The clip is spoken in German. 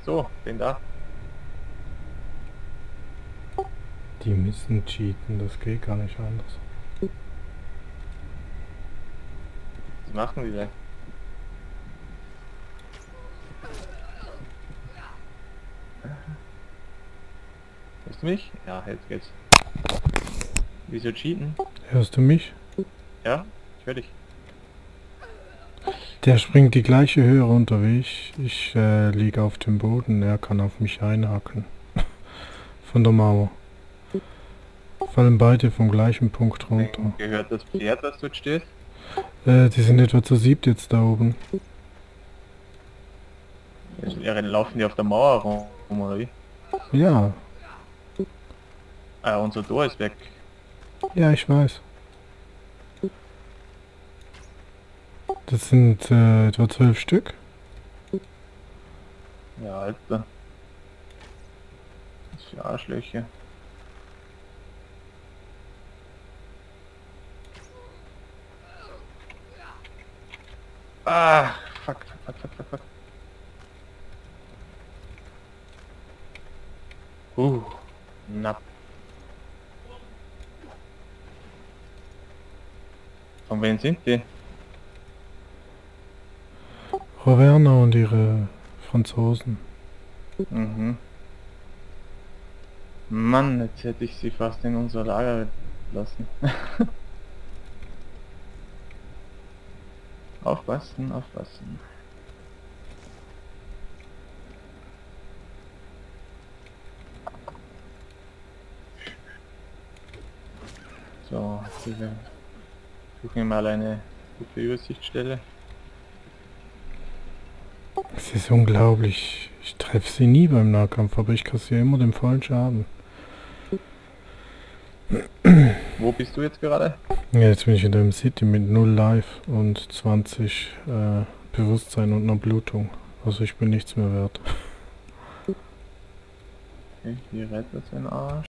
So, bin da. Die müssen cheaten, das geht gar nicht anders. Was machen die denn? Hörst du mich? Ja, jetzt geht's. Wieso cheaten? Hörst du mich? Ja, ich höre dich. Der springt die gleiche Höhe runter wie ich. Ich liege auf dem Boden, er kann auf mich einhaken. Von der Mauer. Fallen beide vom gleichen Punkt runter. Gehört das Pferd, was dort steht? Die sind etwa zu siebt jetzt da oben. Laufen die auf der Mauer rum, oder wie? Ja, Ah, unser Tor ist weg. ja, ich weiß. Das sind etwa 12 Stück. Ja, Alter. Was für Arschlöcher. Ah, fuck. Na. Von wem sind die? Roverna und ihre Franzosen. Mhm. Mann, jetzt hätte ich sie fast in unser Lager lassen. Aufpassen, aufpassen. So, wir suchen mal eine gute Übersichtsstelle. Es ist unglaublich. Ich treffe sie nie beim Nahkampf, aber ich kassiere immer den vollen Schaden. Wo bist du jetzt gerade? Ja, jetzt bin ich in dem City mit 0 Life und 20 Bewusstsein und einer Blutung. Also ich bin nichts mehr wert. Okay, hier rettet sein Arsch.